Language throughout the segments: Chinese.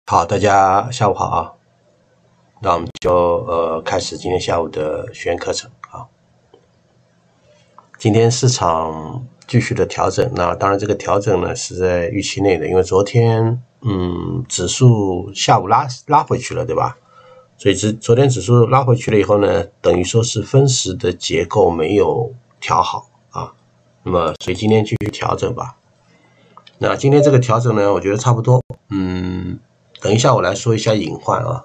好，大家下午好啊。那我们就开始今天下午的学员课程啊。今天市场继续的调整，那当然这个调整呢是在预期内的，因为昨天指数下午拉回去了，对吧？所以昨天指数拉回去了以后呢，等于说是分时的结构没有调好啊。那么所以今天继续调整吧。那今天这个调整呢，我觉得差不多。等一下我来说一下隐患啊。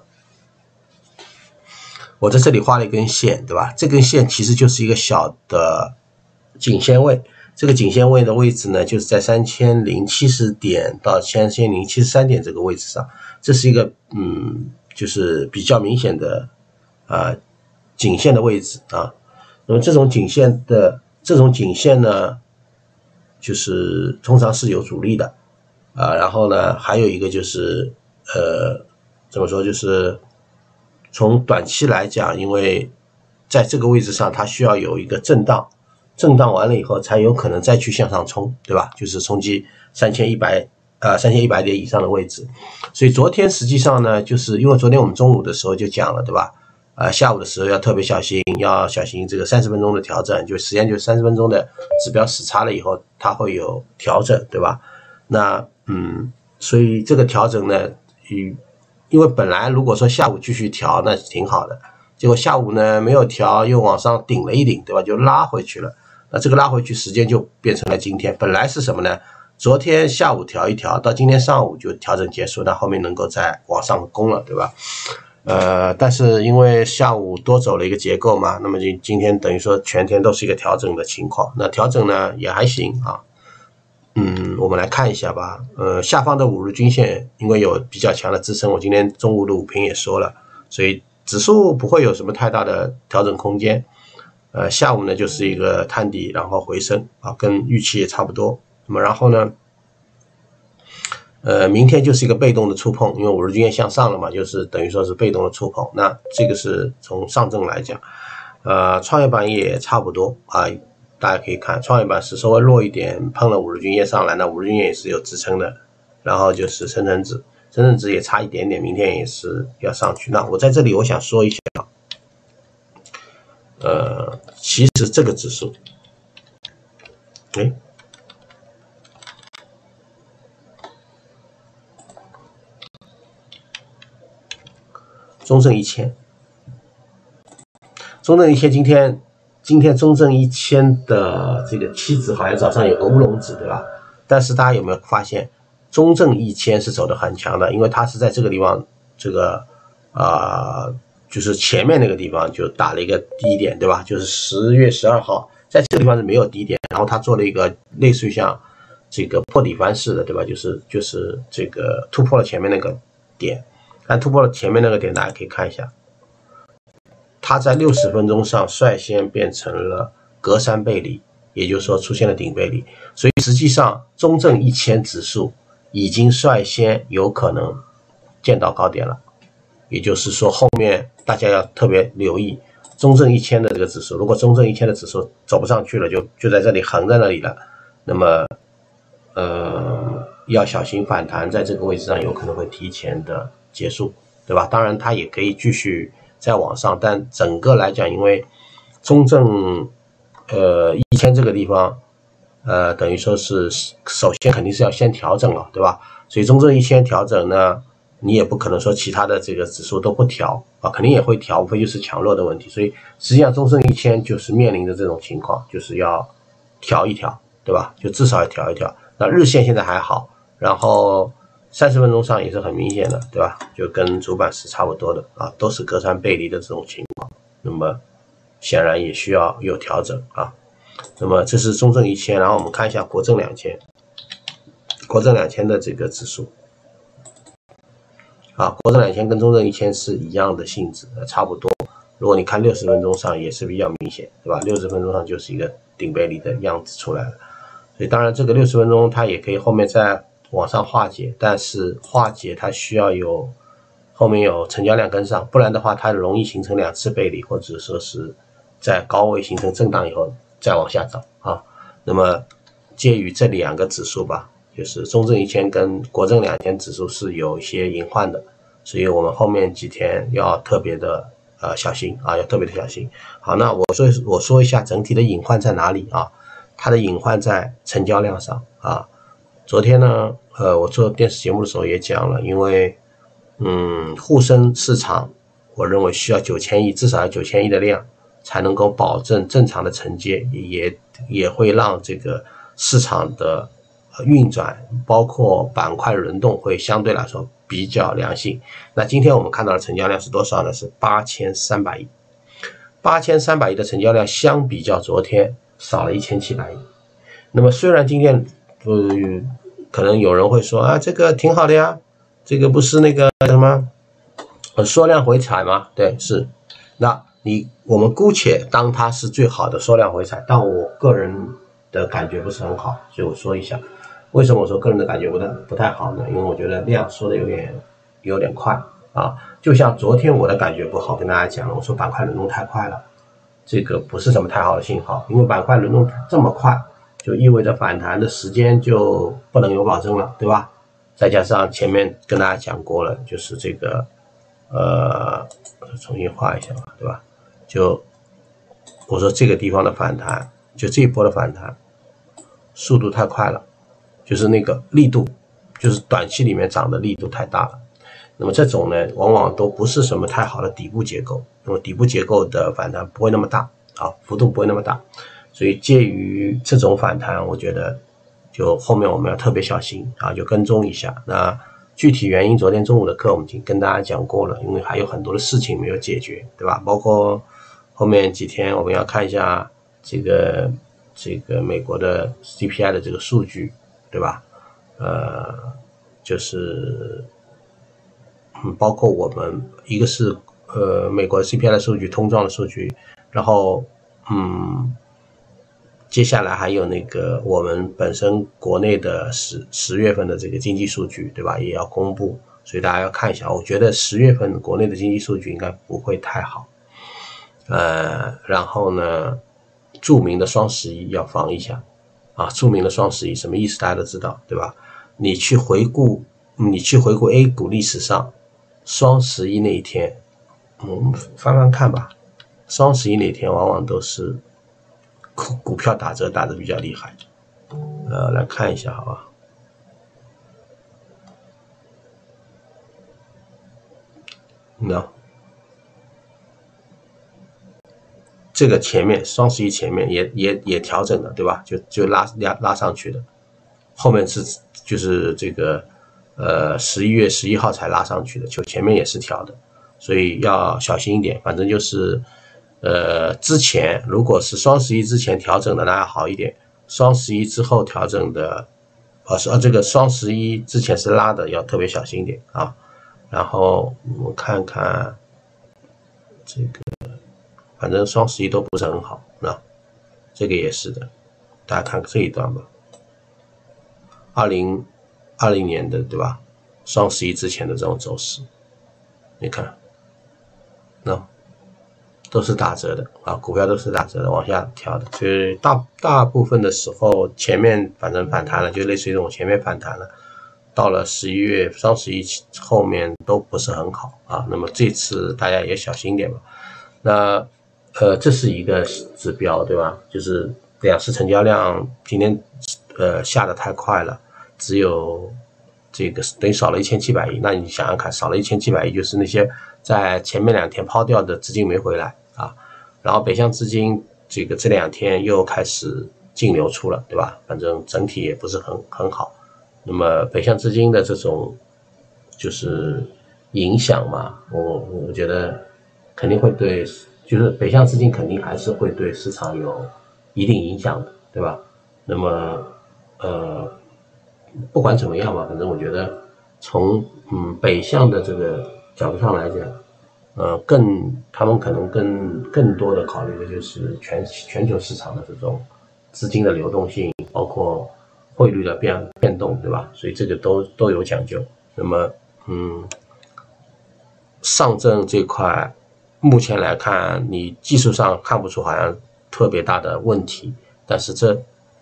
我在这里画了一根线，对吧？这根线其实就是一个小的颈线位，这个颈线位的位置呢，就是在3070点到3073点这个位置上，这是一个就是比较明显的颈线的位置啊。那么这种颈线呢，就是通常是有阻力的然后呢，还有一个就是怎么说，就是从短期来讲，因为在这个位置上它需要有一个震荡完了以后才有可能再去向上冲，对吧？就是冲击3100点以上的位置。所以昨天实际上呢，就是因为昨天我们中午的时候就讲了，对吧？下午的时候要特别小心，要小心这个30分钟的调整，就时间就30分钟的指标时差了以后它会有调整，对吧？那所以这个调整呢，因为本来如果说下午继续调那挺好的，结果下午呢没有调，又往上顶了一顶，对吧？就拉回去了。那这个拉回去时间就变成了今天，本来是什么呢？昨天下午调一调，到今天上午就调整结束，那后面能够再往上攻了，对吧？但是因为下午多走了一个结构嘛，那么今天等于说全天都是一个调整的情况。那调整呢也还行啊。我们来看一下吧。下方的5日均线因为有比较强的支撑，我今天中午的午评也说了，所以指数不会有什么太大的调整空间。下午呢就是一个探底然后回升啊，跟预期也差不多。那么然后呢，明天就是一个被动的触碰，因为5日均线向上了嘛，就是等于说是被动的触碰。那这个是从上证来讲，创业板也差不多啊。大家可以看创业板是稍微弱一点，碰了5日均线上来，那5日均线也是有支撑的。然后就是深成指也差一点点，明天也是要上去。那我在这里我想说一下，其实这个指数，中证1000今天中证1000的这个期指好像早上有个乌龙指，对吧？但是大家有没有发现，中证1000是走得很强的，因为它是在这个地方，这个就是前面那个地方就打了一个低点，对吧？就是10月12号，在这个地方是没有低点，然后它做了一个类似于像这个破底翻式的，对吧？就是这个突破了前面那个点，但突破了前面那个点，大家可以看一下。它在60分钟上率先变成了隔山背离，也就是说出现了顶背离，所以实际上中证1000指数已经率先有可能见到高点了，也就是说后面大家要特别留意中证1000的这个指数，如果中证1000的指数走不上去了，就在这里横在那里了，那么要小心反弹，在这个位置上有可能会提前的结束，对吧？当然它也可以继续再往上，但整个来讲，因为中证1000这个地方等于说是首先肯定是要先调整了，对吧？所以中证1000调整呢，你也不可能说其他的这个指数都不调啊，肯定也会调，无非就是强弱的问题。所以实际上中证1000就是面临着这种情况，就是要调一调，对吧？就至少要调一调。那日线现在还好，然后30分钟上也是很明显的，对吧？就跟主板是差不多的啊，都是隔山背离的这种情况，那么显然也需要有调整啊。那么这是中证1000，然后我们看一下国证2000的这个指数啊，国证2000跟中证1000是一样的性质，差不多。如果你看60分钟上也是比较明显，对吧？60分钟上就是一个顶背离的样子出来了。所以当然这个60分钟它也可以后面再往上化解，但是化解它需要有后面有成交量跟上，不然的话它容易形成2次背离，或者说是在高位形成震荡以后再往下走啊。那么介于这2个指数吧， 就是中证1000跟国证2000指数是有一些隐患的，所以我们后面几天要特别的小心啊，要特别的小心。好，那我说一下整体的隐患在哪里啊？它的隐患在成交量上啊。昨天呢，我做电视节目的时候也讲了，因为沪深市场，我认为需要9000亿，至少要9000亿的量，才能够保证正常的承接，也会让这个市场的运转，包括板块轮动会相对来说比较良性。那今天我们看到的成交量是多少呢？是8300亿。8300亿的成交量相比较昨天少了1700亿。那么虽然今天可能有人会说啊，这个挺好的呀，这个不是那个什么缩量回踩吗？对，是。那我们姑且当它是最好的缩量回踩，但我个人的感觉不是很好，所以我说一下为什么我说个人的感觉不太好呢？因为我觉得量缩的有点快啊，就像昨天我的感觉不好，跟大家讲了，我说板块轮动太快了，这个不是什么太好的信号，因为板块轮动这么快，就意味着反弹的时间就不能有保证了，对吧？再加上前面跟大家讲过了，就是这个重新画一下吧，对吧？就我说这个地方的反弹，就这一波的反弹速度太快了，就是那个力度，就是短期里面涨的力度太大了。那么这种呢，往往都不是什么太好的底部结构，那么底部结构的反弹不会那么大啊，幅度不会那么大，所以介于这种反弹，我觉得就后面我们要特别小心啊，就跟踪一下。那具体原因，昨天中午的课我们已经跟大家讲过了，因为还有很多的事情没有解决，对吧？包括后面几天我们要看一下这个美国的 CPI 的这个数据，对吧？就是包括我们一个是美国 CPI 的数据，通胀的数据，然后接下来还有那个我们本身国内的十月份的这个经济数据，对吧？也要公布，所以大家要看一下。我觉得10月份国内的经济数据应该不会太好。然后呢，著名的双11要防一下啊！著名的双11什么意思？大家都知道，对吧？你去回顾 A 股历史上双11那一天，翻翻看吧。双11那天往往都是股票打折打得比较厉害。来看一下，好吧？这个前面双11前面也调整了，对吧？就拉上去的，后面就是这个11月11号才拉上去的，就前面也是调的，所以要小心一点。反正就是之前如果是双11之前调整的那要好一点，双11之后调整的这个双11之前是拉的，要特别小心一点啊。然后我们看看这个。反正双11都不是很好，那这个也是的，大家看这一段吧。2020年的，对吧？双11之前的这种走势，你看，那都是打折的啊，股票都是打折的，往下调的。所以大部分的时候，前面反正反弹了，就类似于这种前面反弹了，到了11月双11后面都不是很好啊。那么这次大家也小心一点吧。那这是一个指标，对吧？就是两市成交量今天下得太快了，只有这个等于少了1700亿。那你想想看，少了1700亿，就是那些在前面2天抛掉的资金没回来啊，然后北向资金这2天又开始净流出了，对吧？反正整体也不是很好。那么北向资金的这种就是影响嘛，我觉得肯定会对。就是北向资金肯定还是会对市场有一定影响的，对吧？那么不管怎么样吧，反正我觉得从北向的这个角度上来讲，他们可能更多的考虑的就是全球市场的这种资金的流动性，包括汇率的变动，对吧？所以这个都有讲究。那么上证这块。目前来看，你技术上看不出好像特别大的问题，但是这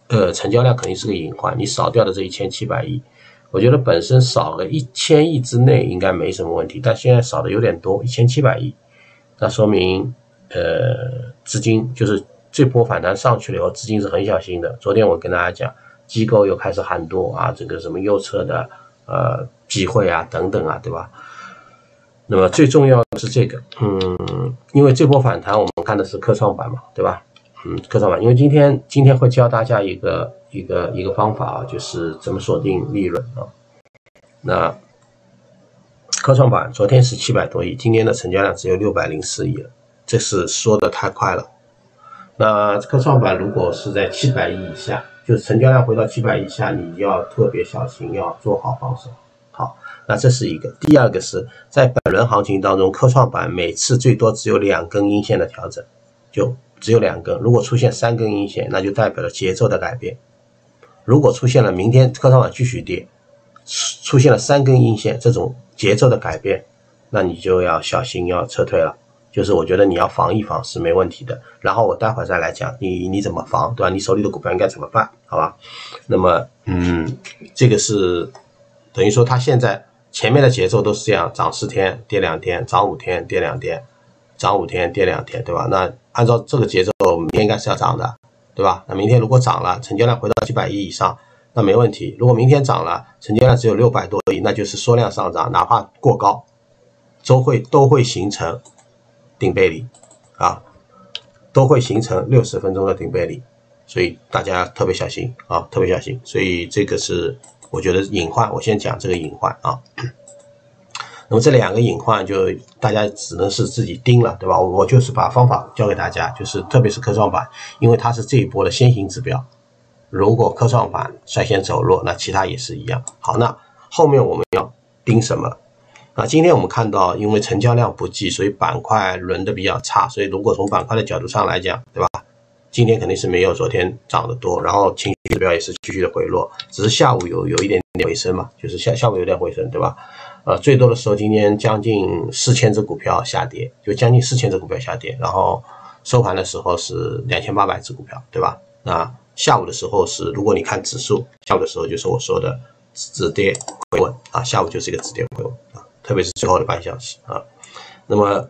成交量肯定是个隐患，你少掉的这1700亿，我觉得本身少个1000亿之内应该没什么问题，但现在少的有点多，1700亿，那说明资金就是这波反弹上去了以后，资金是很小心的。昨天我跟大家讲，机构又开始喊多啊，这个什么右侧的机会啊等等啊，对吧？那么最重要的是这个，因为这波反弹我们看的是科创板嘛，对吧？科创板，因为今天会教大家一个方法啊，就是怎么锁定利润啊。那科创板昨天是700多亿，今天的成交量只有604亿了，这是说的太快了。那科创板如果是在700亿以下，就是成交量回到700亿以下，你要特别小心，要做好防守。好，那这是一个。第二个是在本轮行情当中，科创板每次最多只有2根阴线的调整，就只有2根。如果出现3根阴线，那就代表了节奏的改变。如果出现了明天科创板继续跌，出现了3根阴线这种节奏的改变，那你就要小心，要撤退了。就是我觉得你要防一防是没问题的，然后我待会儿再来讲你怎么防，对吧？你手里的股票应该怎么办，好吧？那么这个是等于说它现在前面的节奏都是这样，涨4天跌2天，涨5天跌2天，涨5天跌2天，对吧？那按照这个节奏明天应该是要涨的，对吧？那明天如果涨了，成交量回到700亿以上，那没问题。如果明天涨了，成交量只有600多亿，那就是缩量上涨，哪怕过高都会形成顶背离啊，都会形成60分钟的顶背离，所以大家特别小心啊，特别小心。所以这个是我觉得隐患，我先讲这个隐患啊。那么这2个隐患就大家只能是自己盯了，对吧？我就是把方法教给大家，就是特别是科创板，因为它是这一波的先行指标。如果科创板率先走弱，那其他也是一样。好，那后面我们要盯什么？今天我们看到，因为成交量不济，所以板块轮的比较差。所以如果从板块的角度上来讲，对吧？今天肯定是没有昨天涨得多，然后情绪指标也是继续的回落，只是下午有一点点回升嘛，就是下午有点回升，对吧？最多的时候今天将近4000只股票下跌，就将近4000只股票下跌，然后收盘的时候是2800只股票，对吧？那下午的时候是，如果你看指数，下午的时候就是我说的止跌回稳啊，下午就是一个止跌回稳啊。特别是最后的半小时啊，那么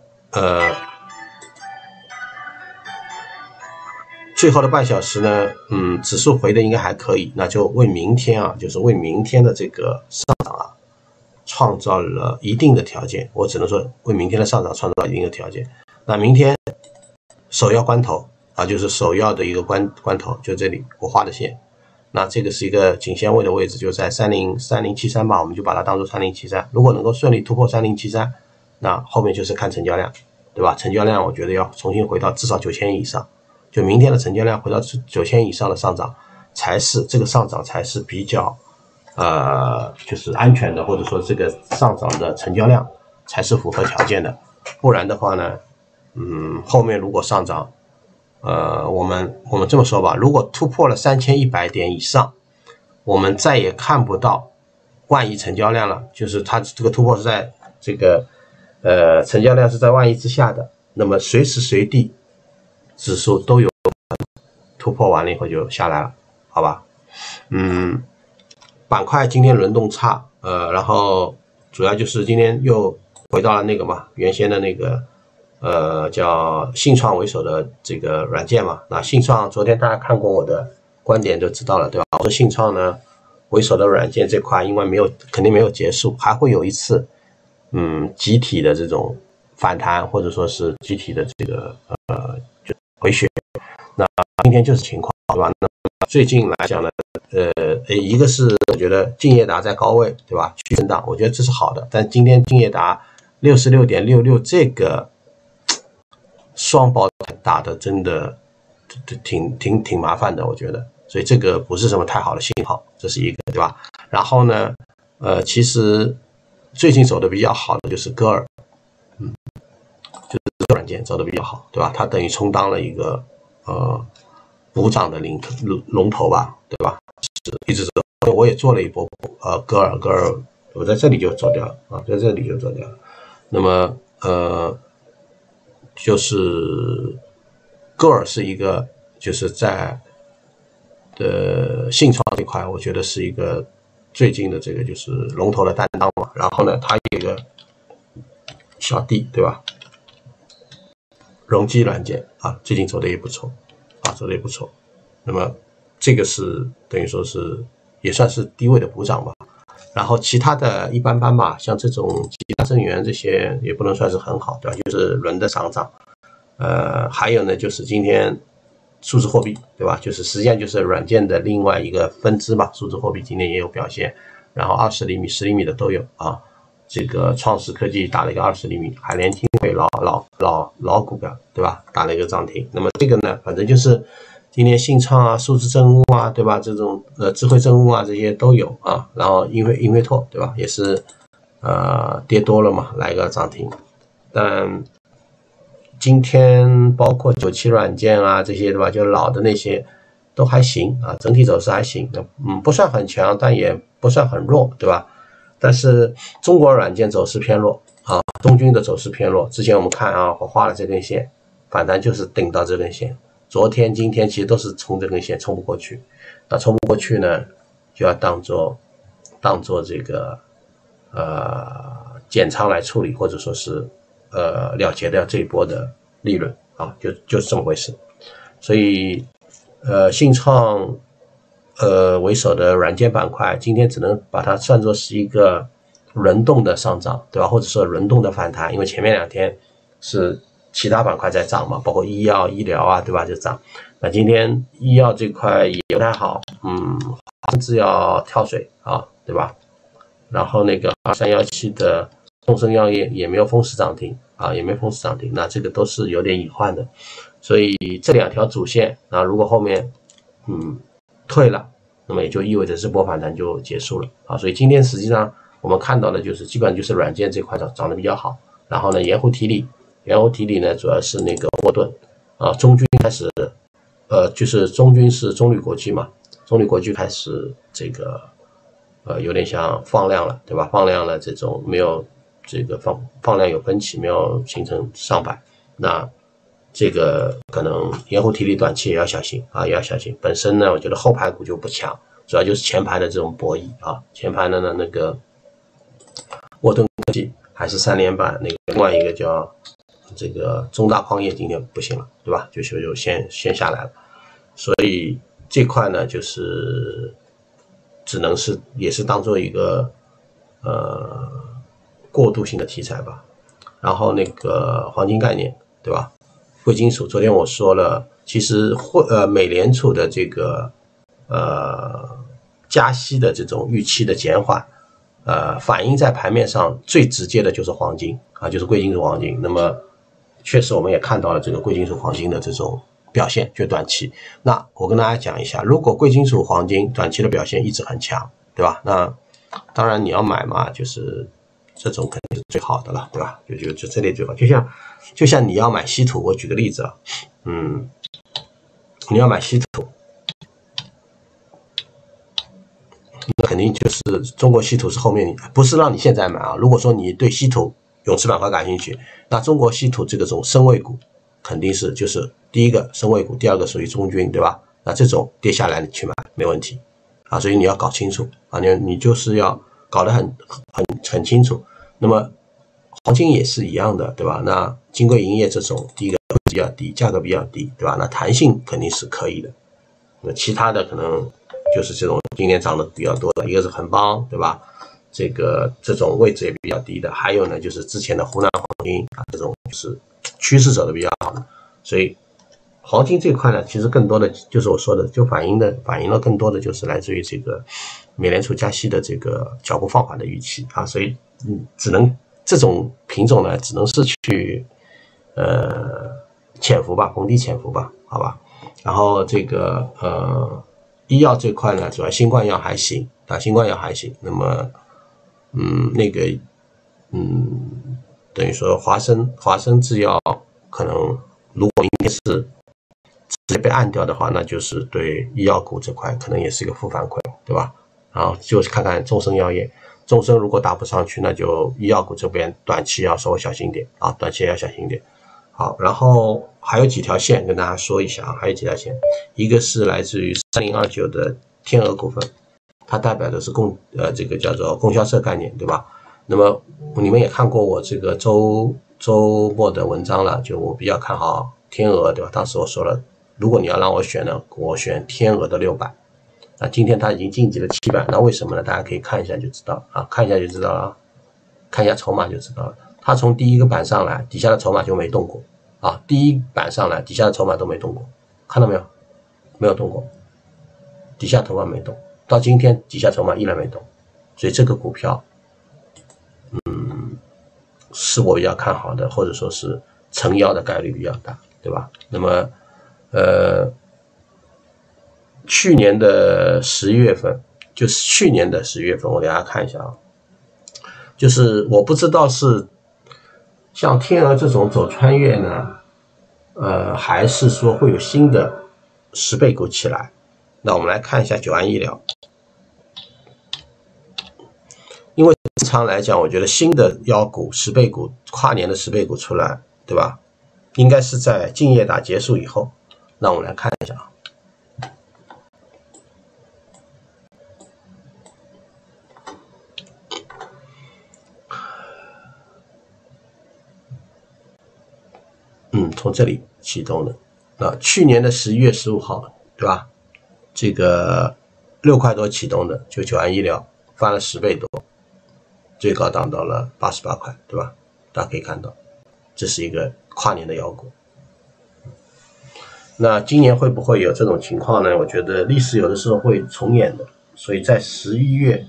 最后的半小时呢，指数回的应该还可以，那就为明天啊，就是为明天的这个上涨啊，创造了一定的条件。我只能说为明天的上涨创造一定的条件。那明天首要关头啊，就是首要的一个关头，就这里我画的线。那这个是一个颈线位的位置，就在3073吧，我们就把它当做3073。如果能够顺利突破3073，那后面就是看成交量，对吧？成交量我觉得要重新回到至少9000亿以上，就明天的成交量回到9000以上的上涨，才是这个上涨才是比较就是安全的，或者说这个上涨的成交量才是符合条件的。不然的话呢，后面如果上涨，我们这么说吧，如果突破了3100点以上，我们再也看不到万亿成交量了，就是它这个突破是在这个成交量是在万亿之下的，那么随时随地指数都有突破完了以后就下来了，好吧？板块今天轮动差，然后主要就是今天又回到了那个嘛，原先的那个叫信创为首的这个软件嘛。那信创昨天大家看过我的观点就知道了，对吧？我说信创呢为首的软件这块，因为肯定没有结束，还会有一次集体的这种反弹，或者说是集体的这个就回血。那今天就是情况，对吧？那最近来讲呢，一个是我觉得敬业达在高位，对吧？去震荡，我觉得这是好的。但今天敬业达66.66这个双保打的真的挺麻烦的，我觉得，所以这个不是什么太好的信号，这是一个，对吧？然后呢，其实最近走的比较好的就是歌尔，就是这个软件走的比较好，对吧？它等于充当了一个补涨的龙头吧，对吧？是一直走，我也做了一波歌尔，我在这里就走掉了啊，在这里就走掉了。那么就是歌尔是一个就是在信创这块，我觉得是一个最近的这个就是龙头的担当嘛。然后呢，它有一个小弟，对吧？容基软件啊，最近走的也不错啊，走的也不错。那么这个是等于说是也算是低位的补涨吧。然后其他的一般般吧，像这种其他正源这些也不能算是很好，对吧？就是轮的上涨。还有呢，就是今天数字货币，对吧？就是实际上就是软件的另外一个分支嘛。数字货币今天也有表现，然后20厘米、10厘米的都有啊。这个创实科技打了一个20厘米，海联听伟老股票，对吧？打了一个涨停。那么这个呢，反正就是今天信创啊、数字政务啊，对吧？这种智慧政务啊这些都有啊。然后英飞拓，对吧？也是跌多了嘛，来个涨停。但今天包括97软件啊这些，对吧？就老的那些都还行啊，整体走势还行，不算很强，但也不算很弱，对吧？但是中国软件走势偏弱啊，中军的走势偏弱。之前我们看啊，我画了这根线，反弹就是顶到这根线。昨天、今天其实都是冲这根线，冲不过去。那冲不过去呢，就要当做这个减仓来处理，或者说是了结掉这一波的利润啊，就是这么回事。所以信创为首的软件板块，今天只能把它算作是一个轮动的上涨，对吧？或者说轮动的反弹，因为前面2天是其他板块在涨嘛，包括医药、医疗啊，对吧？就涨。那今天医药这块也不太好，甚至要跳水啊，对吧？然后那个2317的众生药业也没有封死涨停啊，也没封死涨停，那这个都是有点隐患的。所以这2条主线啊，如果后面退了，那么也就意味着这波反弹就结束了啊。所以今天实际上我们看到的就是基本上就是软件这块涨得比较好，然后呢盐湖提锂呢主要是那个沃顿啊，中军开始就是中军是中铝国际嘛，中铝国际开始这个有点像放量了，对吧？放量了，这种没有这个放量有分歧，没有形成上百，那这个可能盐湖提锂短期也要小心啊，也要小心。本身呢，我觉得后排股就不强，主要就是前排的这种博弈啊。前排的呢，那个沃顿科技还是3连板，那个另外一个叫这个中大矿业今天不行了，对吧？就先下来了。所以这块呢，就是只能是也是当做一个过渡性的题材吧。然后那个黄金概念，对吧？贵金属，昨天我说了，其实美联储的这个加息的这种预期的减缓，反映在盘面上最直接的就是黄金啊，就是贵金属黄金。那么确实我们也看到了这个贵金属黄金的这种表现，就短期。那我跟大家讲一下，如果贵金属黄金短期的表现一直很强，对吧？那当然你要买嘛，就是这种肯定是最好的了，对吧？就这类最好。就像你要买稀土，我举个例子啊，你要买稀土，那肯定就是中国稀土是后面，不是让你现在买啊。如果说你对稀土永磁板块感兴趣，那中国稀土这种生位股肯定是就是第一个生位股，第二个属于中军，对吧？那这种跌下来你去买没问题啊，所以你要搞清楚啊，你就是要搞得很清楚。那么黄金也是一样的，对吧？那金贵银业这种，第一个比较低，价格比较低，对吧？那弹性肯定是可以的。那其他的可能就是这种今年涨得比较多的，一个是恒邦，对吧？这种位置也比较低的，还有呢就是之前的湖南黄金啊，这种就是趋势走的比较好的。所以黄金这块呢，其实更多的就是我说的，就反映了更多的就是来自于这个美联储加息的这个脚步放缓的预期啊，所以只能这种品种呢，只能是去潜伏吧，逢低潜伏吧，好吧。然后这个医药这块呢，主要新冠药还行啊，新冠药还行。那么那个等于说华生制药可能如果明天是直接被按掉的话，那就是对医药股这块可能也是一个负反馈，对吧？然后就是看看众生药业，众生如果打不上去，那就医药股这边短期要稍微小心点啊，短期要小心点。好，然后还有几条线跟大家说一下啊，还有几条线，一个是来自于3029的天鹅股份，它代表的是这个叫做供销社概念，对吧？那么你们也看过我这个周末的文章了，就我比较看好天鹅，对吧？当时我说了，如果你要让我选呢，我选天鹅的600。那今天它已经晋级了700，那为什么呢？大家可以看一下就知道啊，看一下就知道了，看一下筹码就知道了。它从第一个板上来，底下的筹码就没动过啊，第一板上来，底下的筹码都没动过，看到没有？没有动过，底下筹码没动，到今天底下筹码依然没动，所以这个股票，是我比较看好的，或者说是成妖的概率比较大，对吧？那么，去年的11月份，就是去年的11月份，我给大家看一下啊，就是我不知道是像天鹅这种走穿越呢，还是说会有新的10倍股起来。那我们来看一下九安医疗，因为正常来讲，我觉得新的妖股10倍股跨年的10倍股出来，对吧？应该是在竞业打结束以后。那我们来看一下啊。从这里启动的。那去年的11月15号，对吧？这个6块多启动的，就九安医疗翻了10倍多，最高涨到了88块，对吧？大家可以看到，这是一个跨年的妖股。那今年会不会有这种情况呢？我觉得历史有的时候会重演的，所以在11月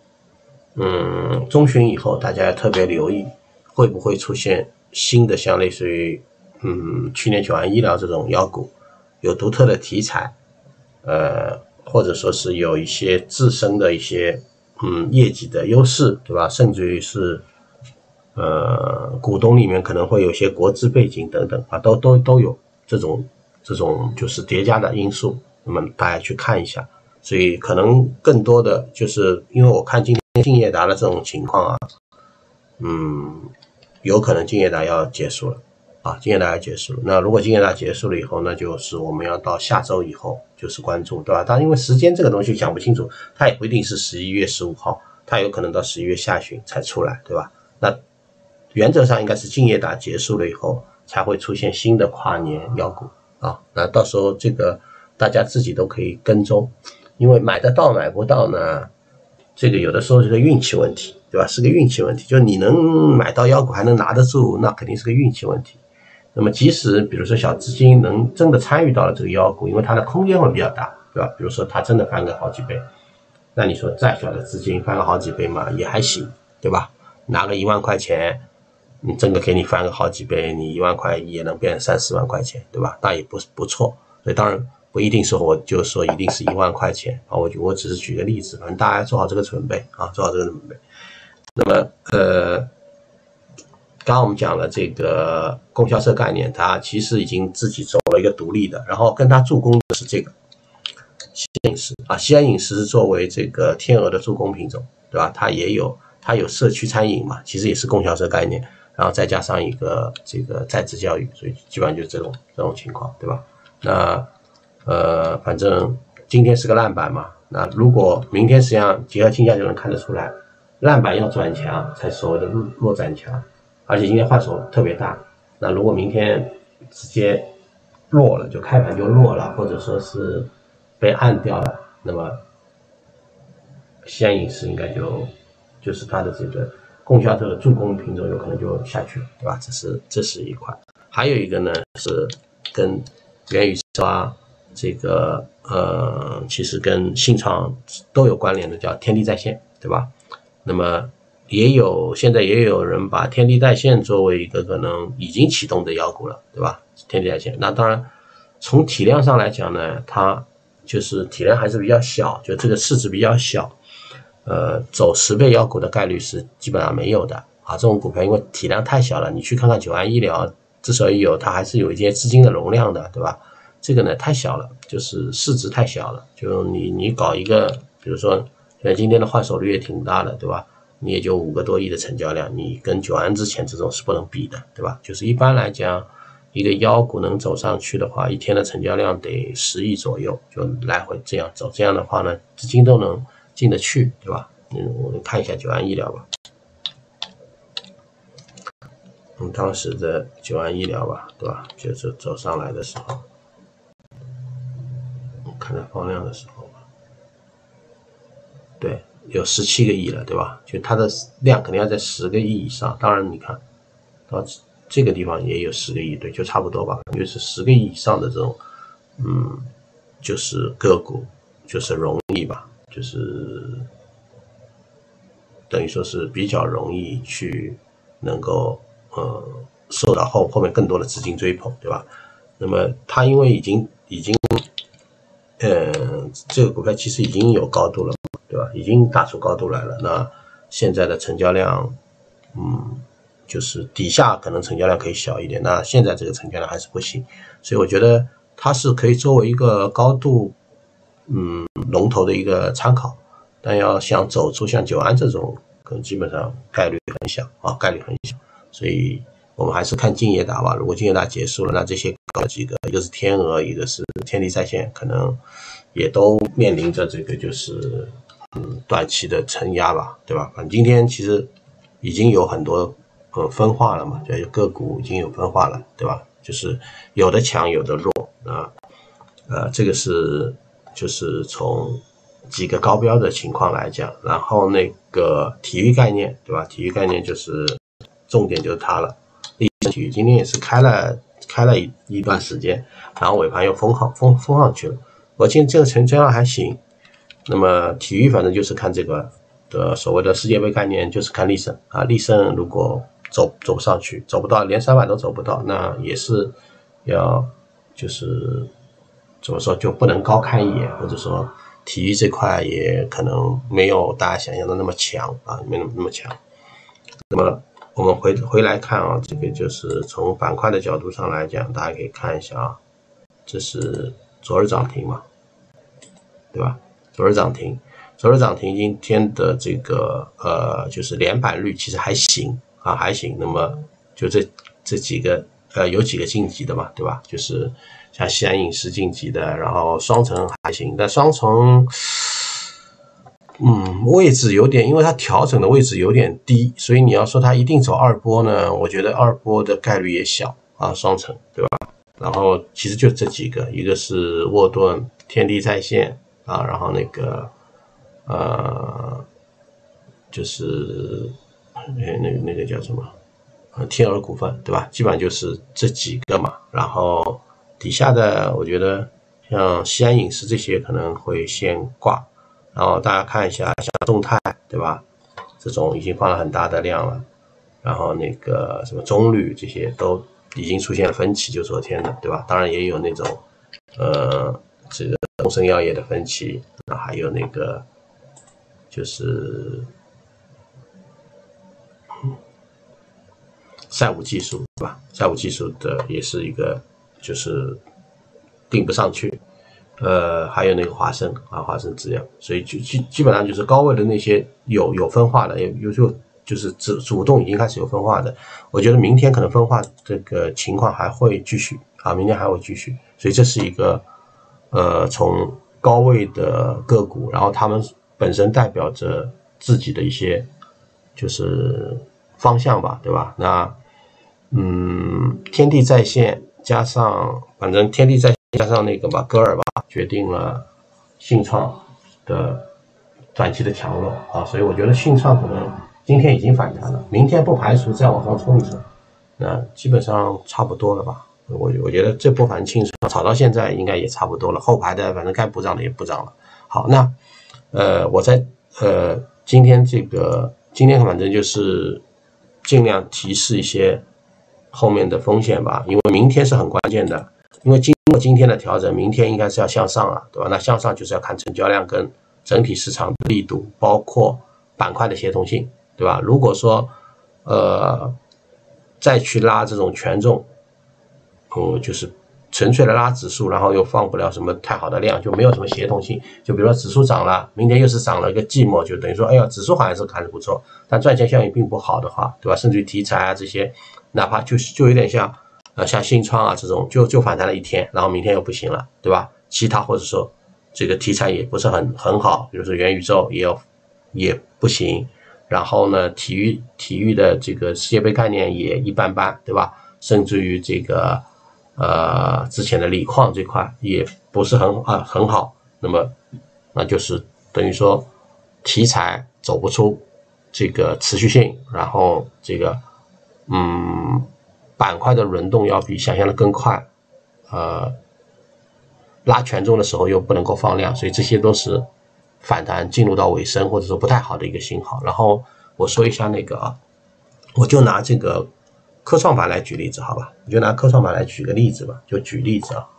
中旬以后，大家要特别留意会不会出现新的像类似于去年九安医疗这种妖股，有独特的题材，或者说是有一些自身的一些业绩的优势，对吧？甚至于是股东里面可能会有些国资背景等等啊，都有这种就是叠加的因素，那么大家去看一下。所以可能更多的就是因为我看今天竞业达的这种情况啊，有可能竞业达要结束了啊，竞业达要结束了。那如果竞业达结束了以后，那就是我们要到下周以后就是关注，对吧？但因为时间这个东西讲不清楚，它也不一定是11月15号，它有可能到11月下旬才出来，对吧？那原则上应该是竞业达结束了以后才会出现新的跨年妖股啊。那到时候这个大家自己都可以跟踪，因为买得到买不到呢，这个有的时候是个运气问题，对吧？是个运气问题，就你能买到妖股还能拿得住，那肯定是个运气问题。那么即使比如说小资金能真的参与到了这个妖股，因为它的空间会比较大，对吧？比如说它真的翻个好几倍，那你说再小的资金翻个好几倍嘛，也还行，对吧？拿个1万块钱，你真的给你翻个好几倍，你1万块也能变成3-4万块钱，对吧？那也不错。所以当然不一定说我就说一定是1万块钱啊，我只是举个例子，反正大家做好这个准备啊，做好这个准备。那么刚刚我们讲了这个供销社概念，它其实已经自己走了一个独立的，然后跟它助攻的是这个西安饮食啊，西安饮食是作为这个天鹅的助攻品种，对吧？它有社区餐饮嘛，其实也是供销社概念，然后再加上一个这个在职教育，所以基本上就是这种情况，对吧？那反正今天是个烂板嘛，那如果明天实际上结合竞价就能看得出来，烂板要转强才所谓的弱转强，而且今天换手特别大，那如果明天直接弱了，就开盘就弱了，或者说是被按掉了，那么西安饮食应该就是它的这个供销社的助攻品种有可能就下去了，对吧？这是一块。还有一个呢是跟元宇宙啊，这个其实跟信创都有关联的，叫天地在线，对吧？那么现在也有人把天地在线作为一个可能已经启动的妖股了，对吧？天地在线，那当然从体量上来讲呢，它就是体量还是比较小，就这个市值比较小，走10倍妖股的概率是基本上没有的啊。这种股票因为体量太小了，你去看看九安医疗，之所以有，它还是有一些资金的容量的，对吧？这个呢太小了，就是市值太小了，就你搞一个，比如说今天的换手率也挺大的，对吧？你也就5个多亿的成交量，你跟九安之前这种是不能比的，对吧？就是一般来讲， 一个妖股能走上去的话，一天的成交量得10亿左右，就来回这样走。这样的话呢，资金都能进得去，对吧？我们看一下九安医疗吧。当时的九安医疗吧，对吧？就是走上来的时候，看它放量的时候吧，对，有17个亿了，对吧？就它的量肯定要在10个亿以上。当然，你看到这个地方也有10个亿，对，就差不多吧，就是10个亿以上的这种，就是个股，就是容易吧，就是等于说是比较容易去能够受到后面更多的资金追捧，对吧？那么它因为已经这个股票其实已经有高度了，对吧？已经打出高度来了。那现在的成交量，就是底下可能成交量可以小一点，那现在这个成交量还是不行，所以我觉得它是可以作为一个高度龙头的一个参考，但要想走出像九安这种，可能基本上概率很小啊，概率很小，所以我们还是看敬业达吧。如果敬业达结束了，那这些高几个，一个是天鹅，一个是天地在线，可能也都面临着这个就是短期的承压吧，对吧？反正今天其实已经有很多分化了嘛，就个股已经有分化了，对吧？就是有的强，有的弱啊，这个是就是从几个高标的情况来讲，然后那个体育概念，对吧？体育概念就是重点就是它了。体育今天也是开了一段时间，然后尾盘又封上去了。我今天这个成交量还行。那么体育反正就是看这个的所谓的世界杯概念，就是看力胜啊，力胜如果走不上去，走不到，连300都走不到，那也是要就是怎么说，就不能高看一眼，或者说体育这块也可能没有大家想象的那么强啊，没那么强。那么我们回来看啊，这个就是从板块的角度上来讲，大家可以看一下啊，这是昨日涨停嘛，对吧？昨日涨停，今天的这个就是连板率其实还行啊，还行。那么就这几个有几个晋级的嘛，对吧？就是像西安饮食晋级的，然后双城还行，但双城位置有点，因为它调整的位置有点低，所以你要说它一定走2波呢，我觉得2波的概率也小啊，双城，对吧？然后其实就这几个，一个是沃顿、天地在线啊，然后那个就是那个叫什么天鹅股份，对吧？基本上就是这几个嘛，然后底下的我觉得像西安饮食这些可能会先挂。然后大家看一下，像众泰，对吧？这种已经放了很大的量了。然后那个什么中铝这些都已经出现了分歧，就昨天的，对吧？当然也有那种这个东升药业的分歧，那还有那个就是赛武技术，对吧？赛武技术的也是一个就是定不上去。还有那个华生制药，所以就基本上就是高位的那些有分化的，就是主动已经开始有分化的。我觉得明天可能分化这个情况还会继续啊，明天还会继续，所以这是一个从高位的个股，然后他们本身代表着自己的一些就是方向吧，对吧？那天地在线加上反正天地在线加上那个吧戈尔吧，决定了信创的短期的强弱啊，所以我觉得信创可能今天已经反弹了，明天不排除再往上冲一冲，那基本上差不多了吧？我觉得这波反正信创炒到现在应该也差不多了，后排的反正该补涨的也补涨了。好，那我在今天反正就是尽量提示一些后面的风险吧，因为明天是很关键的，因为经过今天的调整，明天应该是要向上了，对吧？那向上就是要看成交量跟整体市场的力度，包括板块的协同性，对吧？如果说再去拉这种权重，就是纯粹的拉指数，然后又放不了什么太好的量，就没有什么协同性。就比如说指数涨了，明天又是涨了一个寂寞，就等于说，哎呀，指数好像是看着不错，但赚钱效应并不好的话，对吧？甚至于题材啊这些，哪怕就有点像像新创啊这种就反弹了一天，然后明天又不行了，对吧？其他或者说这个题材也不是很好，比如说元宇宙也不行，然后呢体育的这个世界杯概念也一般般，对吧？甚至于这个之前的锂矿这块也不是很好，那就是等于说题材走不出这个持续性，然后这个板块的轮动要比想象的更快，拉权重的时候又不能够放量，所以这些都是反弹进入到尾声或者说不太好的一个信号。然后我说一下那个我就拿这个科创板来举例子，好吧？我就拿科创板来举个例子吧，就举例子啊，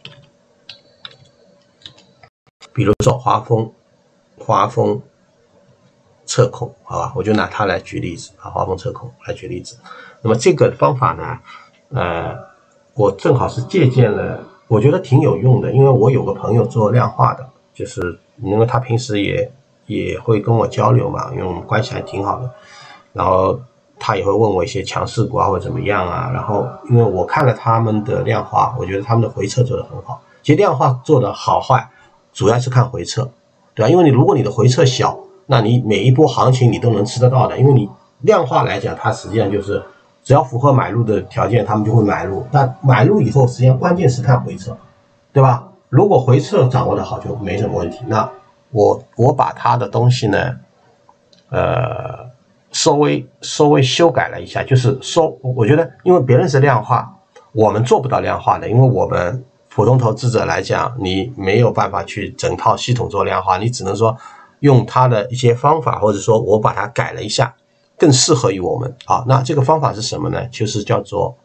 比如说华丰测控，好吧？我就拿它来举例子啊，华丰测控来举例子。那么这个方法呢，我正好是借鉴了，我觉得挺有用的，因为我有个朋友做量化的，就是因为他平时也会跟我交流嘛，因为我们关系还挺好的，然后他也会问我一些强势股啊或者怎么样啊，然后因为我看了他们的量化，我觉得他们的回撤做得很好。其实量化做的好坏主要是看回撤，对吧？因为如果你的回撤小，那你每一波行情你都能吃得到的，因为你量化来讲，它实际上就是只要符合买入的条件，他们就会买入。但买入以后，实际上关键是看回撤，对吧？如果回撤掌握的好，就没什么问题。那我把它的东西呢，稍微修改了一下，就是说，我觉得因为别人是量化，我们做不到量化的，因为我们普通投资者来讲，你没有办法去整套系统做量化，你只能说用它的一些方法，或者说我把它改了一下，更适合于我们。好，那这个方法是什么呢？就是叫做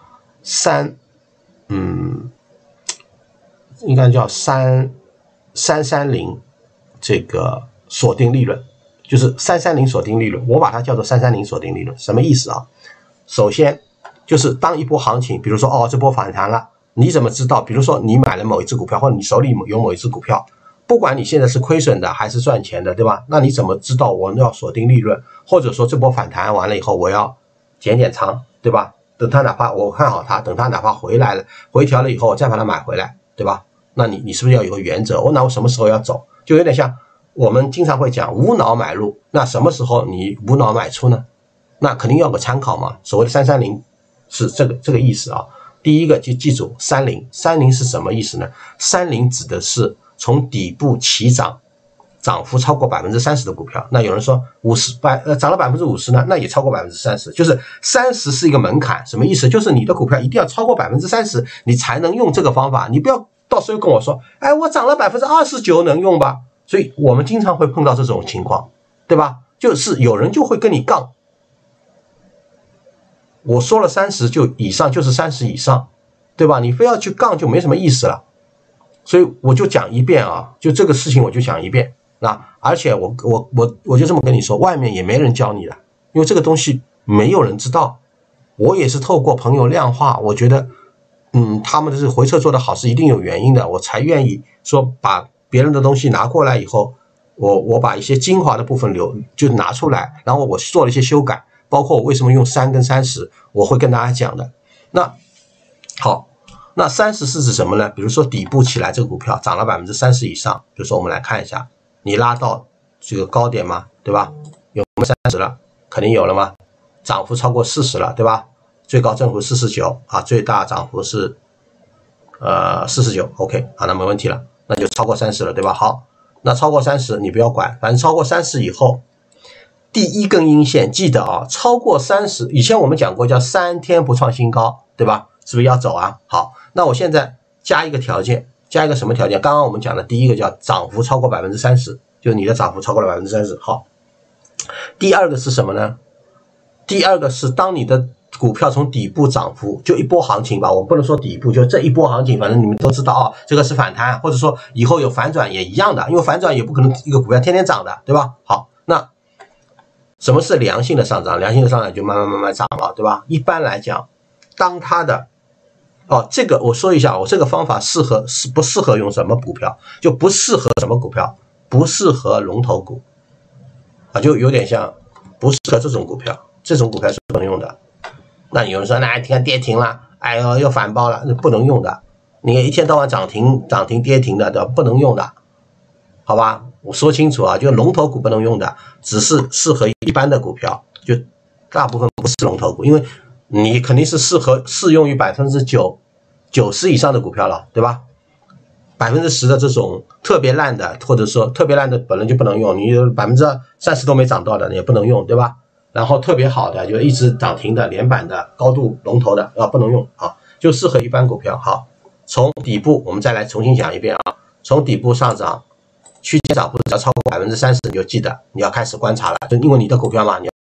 应该叫330这个锁定利润，就是330锁定利润，我把它叫做330锁定利润。什么意思啊？首先就是当一波行情，比如说这波反弹了，你怎么知道？比如说你买了某一只股票，或者你手里有某一只股票，不管你现在是亏损的还是赚钱的，对吧？那你怎么知道我要锁定利润？或者说这波反弹完了以后，我要减仓，对吧？等它哪怕我看好它，等它哪怕回来了，回调了以后，我再把它买回来，对吧？那你是不是要有个原则？那我什么时候要走？就有点像我们经常会讲无脑买入，那什么时候你无脑卖出呢？那肯定要有个参考嘛。所谓的330是这个意思啊。第一个就记住30是什么意思呢？30指的是从底部起涨，涨幅超过 30% 的股票。那有人说涨了 50% 呢，那也超过 30%， 就是30是一个门槛。什么意思？就是你的股票一定要超过 30%， 你才能用这个方法。你不要到时候跟我说，我涨了 29% 能用吧？所以我们经常会碰到这种情况，对吧？就是有人就会跟你杠，我说了30就以上就是30以上，对吧？你非要去杠就没什么意思了。所以我就讲一遍啊，就这个事情我就讲一遍。那而且我就这么跟你说，外面也没人教你的，因为这个东西没有人知道。我也是透过朋友量化，我觉得他们的这个回撤做得好是一定有原因的，我才愿意说把别人的东西拿过来以后，我把一些精华的部分就拿出来，然后我做了一些修改，包括我为什么用3跟30，我会跟大家讲的。那好，那30是指什么呢？比如说底部起来这个股票涨了 30% 以上，比如说我们来看一下，你拉到这个高点吗？对吧？有没有30了？肯定有了吗？涨幅超过40了，对吧？最高振幅49啊，最大涨幅是49 OK 啊，那没问题了，那就超过30了，对吧？好，那超过30你不要管，反正超过30以后，第一根阴线记得啊，超过30，以前我们讲过叫3天不创新高，对吧？是不是要走啊？好，那我现在加一个条件，加一个什么条件？刚刚我们讲的第一个叫涨幅超过 30%， 就是你的涨幅超过了 30%。好，第二个是什么呢？第二个是当你的股票从底部涨幅，就一波行情吧，我不能说底部，就这一波行情，反正你们都知道这个是反弹，或者说以后有反转也一样的，因为反转也不可能一个股票天天涨的，对吧？好，那什么是良性的上涨？良性的上涨就慢慢涨了，对吧？一般来讲，当它的这个我说一下，我这个方法不适合用什么股票，就不适合什么股票，不适合龙头股就有点像不适合这种股票，这种股票是不能用的。那有人说，那看跌停了， 哎呦又反包了，那不能用的。你一天到晚涨停跌停的，对吧？不能用的，好吧？我说清楚啊，就龙头股不能用的，只是适合一般的股票，就大部分不是龙头股，因为你肯定是适用于90%以上的股票了，对吧？10%的这种特别烂的，或者说特别烂的本来就不能用，你30%都没涨到的你也不能用，对吧？然后特别好的就一直涨停的连板的高度龙头的不能用啊，就适合一般股票。好，从底部我们再来重新讲一遍啊，从底部上涨区间涨幅只要超过30%，你就记得你要开始观察了，就因为你的股票嘛，你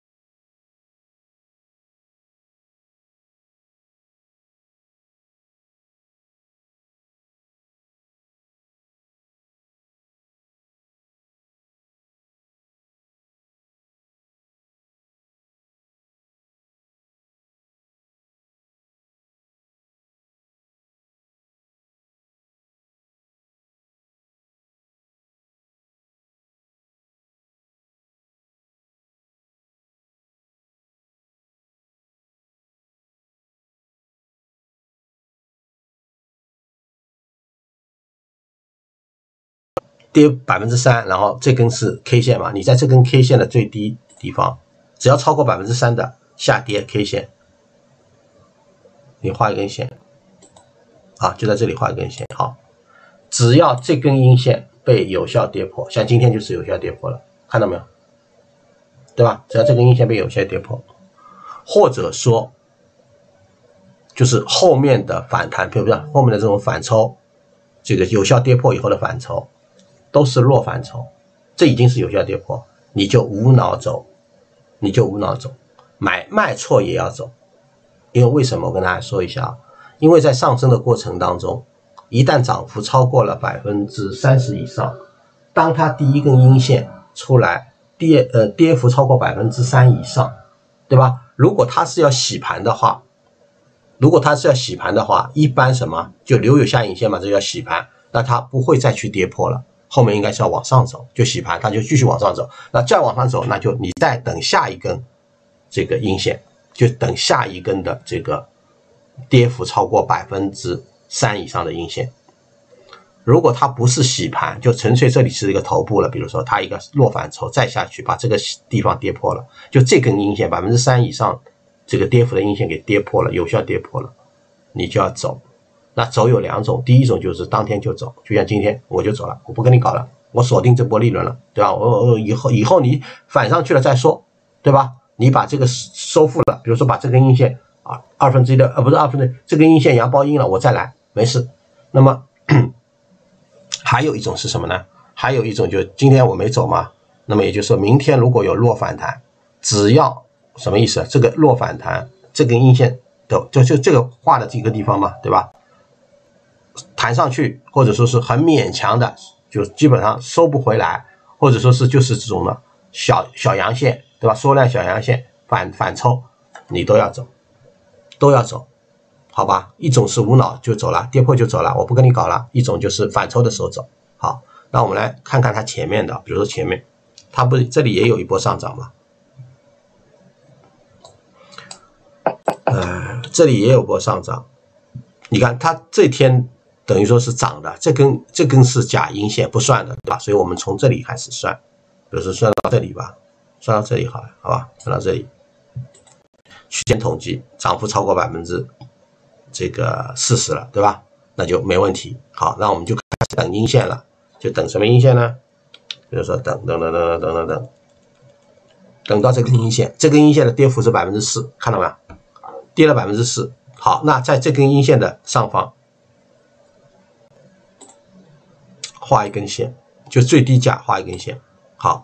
跌3%，然后这根是 K 线嘛，你在这根 K 线的最低地方，只要超过3%的下跌 K 线，你画一根线啊，就在这里画一根线。好，只要这根阴线被有效跌破，像今天就是有效跌破了，看到没有？对吧？只要这根阴线被有效跌破，或者说就是后面的反弹，对不对？后面的这种反抽，这个有效跌破以后的反抽都是弱反抽，这已经是有效跌破，你就无脑走，卖错也要走。因为为什么？我跟大家说一下啊，因为在上升的过程当中，一旦涨幅超过了30%以上，当它第一根阴线出来，跌幅超过3%以上，对吧？如果它是要洗盘的话，一般什么就留有下影线嘛，这叫洗盘，那它不会再去跌破了，后面应该是要往上走，就洗盘，它就继续往上走。那再往上走，那就你再等下一根这个阴线，就等下一根的这个跌幅超过3%以上的阴线。如果它不是洗盘，就纯粹这里是一个头部了，比如说它一个弱反抽再下去把这个地方跌破了，就这根阴线3%以上这个跌幅的阴线给跌破了，有效跌破了，你就要走。那走有两种，第一种就是当天就走，就像今天我就走了，我不跟你搞了，我锁定这波利润了，对吧？我以后你反上去了再说，对吧？你把这个收复了，比如说把这根阴线啊1/2的不是1/2，这根阴线阳包阴了，我再来没事。那么还有一种是什么呢？还有一种就是今天我没走嘛，那么也就是说明天如果有弱反弹，只要什么意思？这个弱反弹这根阴线就这个画的这个地方嘛，对吧？弹上去或者说是很勉强的，就基本上收不回来，或者说是就是这种的小阳线，对吧？缩量小阳线反抽，你都要走，好吧？一种是无脑就走了，跌破就走了，我不跟你搞了；一种就是反抽的时候走。好，那我们来看看它前面的，比如说前面它不是这里也有一波上涨吗？这里也有波上涨，你看它这天等于说是涨的，这根是假阴线不算的，对吧？所以我们从这里开始算，比如说算到这里吧，算到这里好吧？算到这里，区间统计涨幅超过40%了，对吧？那就没问题。好，那我们就开始等阴线了，就等什么阴线呢？比如说等到这根阴线，这根阴线的跌幅是4%，看到没有？跌了4%。好，那在这根阴线的上方画一根线，就最低价画一根线。好，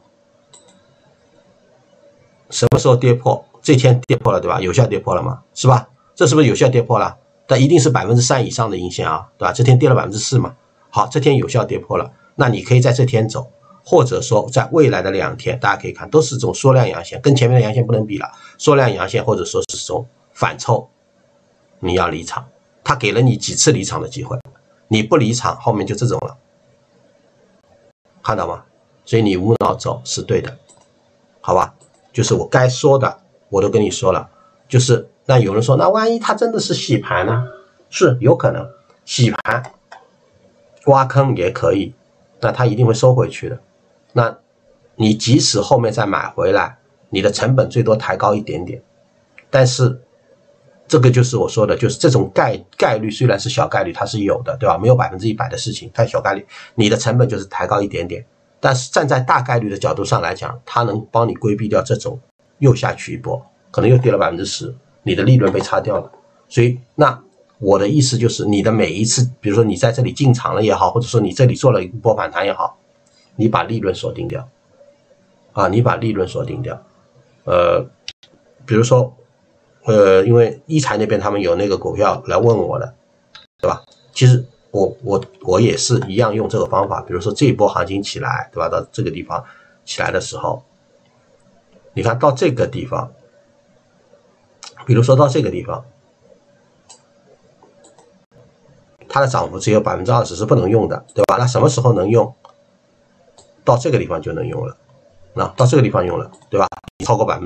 什么时候跌破？这天跌破了，对吧？有效跌破了嘛，是吧？这是不是有效跌破了？但一定是3%以上的阴线啊，对吧？这天跌了4%嘛。好，这天有效跌破了，那你可以在这天走，或者说在未来的2天，大家可以看都是这种缩量阳线，跟前面的阳线不能比了。缩量阳线或者说是这种反抽，你要离场，他给了你几次离场的机会，你不离场，后面就这种了，看到吗？所以你无脑走是对的，好吧？就是我该说的我都跟你说了，就是那有人说，那万一它真的是洗盘呢？是有可能洗盘挖坑也可以，那它一定会收回去的。那你即使后面再买回来，你的成本最多抬高一点点，但是这个就是我说的，就是这种概率虽然是小概率，它是有的，对吧？没有100%的事情，它小概率，你的成本就是抬高一点点。但是站在大概率的角度上来讲，它能帮你规避掉这种又下去一波，可能又跌了10%，你的利润被擦掉了。所以那我的意思就是，你的每一次，比如说你在这里进场了也好，或者说你这里做了一波反弹也好，你把利润锁定掉啊，你把利润锁定掉。比如说因为一财那边他们有那个股票来问我的，对吧？其实我也是一样用这个方法，比如说这一波行情起来，对吧？到这个地方起来的时候，你看到这个地方，比如说到这个地方，它的涨幅只有20%是不能用的，对吧？那什么时候能用？到这个地方就能用了，那到这个地方用了，对吧？超过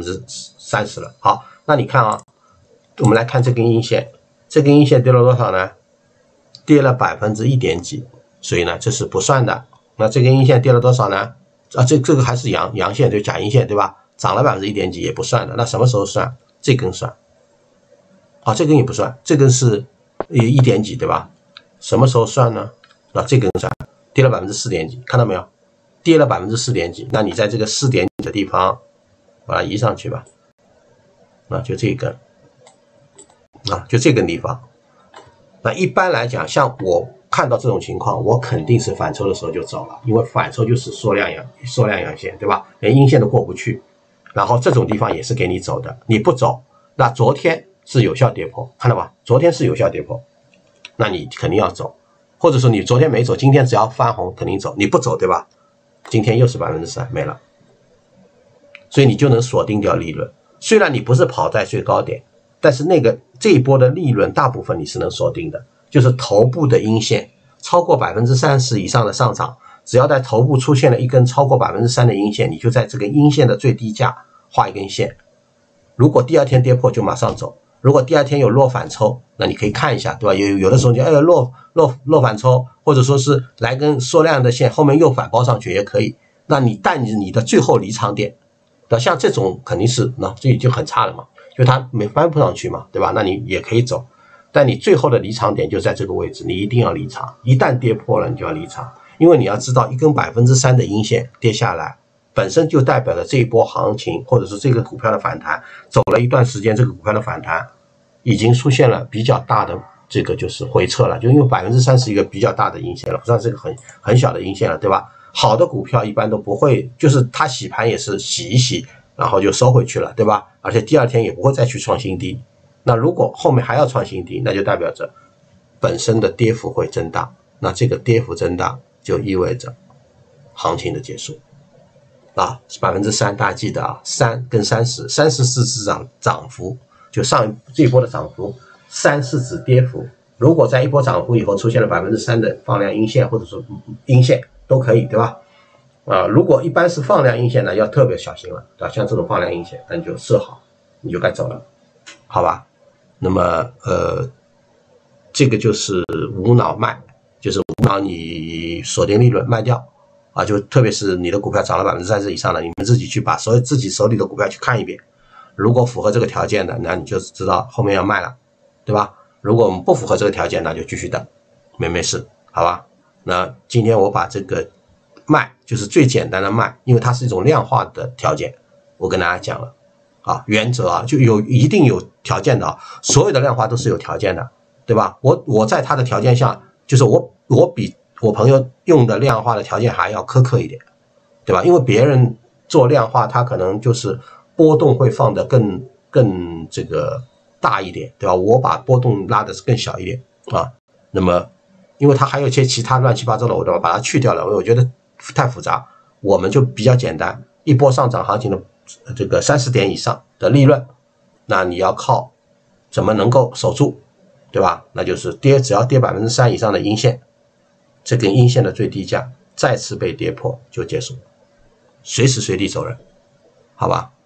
30%了。好，那你看啊，我们来看这根阴线，这根阴线跌了多少呢？跌了1点几，所以呢这是不算的。那这根阴线跌了多少呢？啊，这个还是阳线，对，假阴线，对吧？涨了1点几也不算的。那什么时候算？这根算。啊，这根也不算，这根是1点几，对吧？什么时候算呢？那这根算，跌了4点几，看到没有？跌了4点几，那你在这个4点几的地方把它移上去吧。那就这根，啊，就这根地方。那一般来讲，像我看到这种情况，我肯定是反抽的时候就走了，因为反抽就是缩量阳线，对吧？连阴线都过不去，然后这种地方也是给你走的，你不走，那昨天是有效跌破，看到吧？昨天是有效跌破，那你肯定要走，或者说你昨天没走，今天只要翻红肯定走，你不走，对吧？今天又是3%没了，所以你就能锁定掉利润。虽然你不是跑在最高点，但是这一波的利润大部分你是能锁定的，就是头部的阴线超过30%以上的上涨，只要在头部出现了一根超过3%的阴线，你就在这个阴线的最低价画一根线。如果第二天跌破就马上走，如果第二天有落反抽，那你可以看一下，对吧？有的时候就落反抽，或者说是来根缩量的线，后面又反包上去也可以。那你的最后离场点，对吧？像这种肯定是那这已经很差了嘛，就它没翻不上去嘛，对吧？那你也可以走，但你最后的离场点就在这个位置，你一定要离场。一旦跌破了，你就要离场，因为你要知道，一根3%的阴线跌下来，本身就代表了这一波行情，或者是这个股票的反弹，走了一段时间，这个股票的反弹已经出现了比较大的这个就是回撤了，就因为3%是一个比较大的阴线了，不算是一个很小的阴线了，对吧？好的股票一般都不会，就是它洗盘也是洗一洗，然后就收回去了，对吧？而且第二天也不会再去创新低。那如果后面还要创新低，那就代表着本身的跌幅会增大，那这个跌幅增大就意味着行情的结束。啊，是3%，大家记得啊，3跟30是指涨幅，就这一波的涨幅，3是指跌幅。如果在一波涨幅以后出现了3%的放量阴线或者说阴线都可以，对吧？如果一般是放量阴线呢，要特别小心了，对吧？像这种放量阴线，那你就设好，你就该走了，好吧？那么这个就是无脑卖，就是无脑你锁定利润卖掉啊，就特别是你的股票涨了30%以上的，你们自己去把自己手里的股票去看一遍，如果符合这个条件的，那你就知道后面要卖了，对吧？如果我们不符合这个条件，那就继续等，没事，好吧？那今天我把这个卖，就是最简单的卖，因为它是一种量化的条件，我跟大家讲了啊，原则啊，就一定有条件的啊，所有的量化都是有条件的，对吧？我在它的条件下，就是我比我朋友用的量化的条件还要苛刻一点，对吧？因为别人做量化，他可能就是波动会放得更这个大一点，对吧？我把波动拉的是更小一点啊。那么，因为它还有一些其他乱七八糟的，我都把它去掉了，我觉得太复杂，我们就比较简单，一波上涨行情的这个30点以上的利润，那你要靠怎么能够守住，对吧？那就是只要跌3%以上的阴线，这根阴线的最低价再次被跌破就结束，随时随地走人，好吧？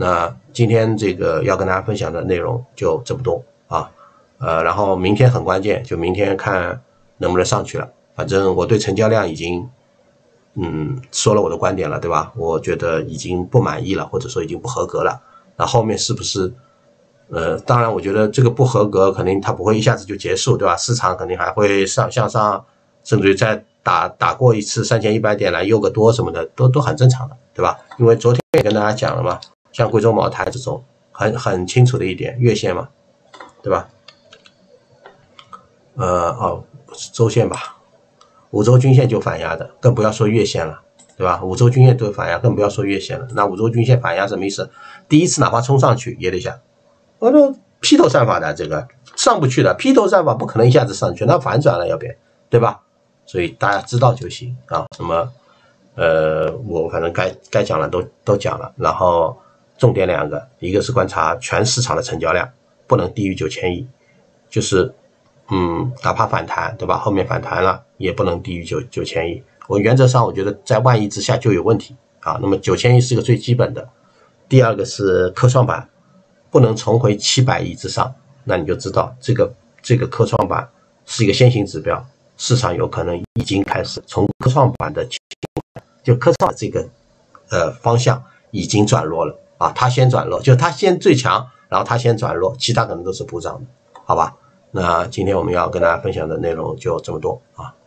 那今天这个要跟大家分享的内容就这么多啊，然后明天很关键，就明天看能不能上去了。反正我对成交量已经说了我的观点了，对吧？我觉得已经不满意了，或者说已经不合格了。那后面是不是当然我觉得这个不合格肯定它不会一下子就结束，对吧？市场肯定还会向上，甚至于再打过一次3100点来诱个多什么的，都很正常的，对吧？因为昨天也跟大家讲了嘛，像贵州茅台这种很清楚的一点，月线嘛，对吧？周线吧，5周均线就反压的，更不要说月线了，对吧？5周均线都反压，更不要说月线了。那5周均线反压什么意思？第一次哪怕冲上去也得想，我说披头散发的，这个上不去的，披头散发不可能一下子上去，那反转了要变，对吧？所以大家知道就行啊。什么我反正该讲了都讲了，然后重点2个，一个是观察全市场的成交量不能低于9000亿，就是哪怕反弹，对吧？后面反弹了也不能低于9000亿。我原则上我觉得在万亿之下就有问题啊。那么9000亿是个最基本的。第2个是科创板不能重回700亿之上，那你就知道这个科创板是一个先行指标，市场有可能已经开始从科创板的就科创这个方向已经转弱了啊，它先转弱，就它先最强，然后它先转弱，其他可能都是补涨的，好吧？那今天我们要跟大家分享的内容就这么多啊。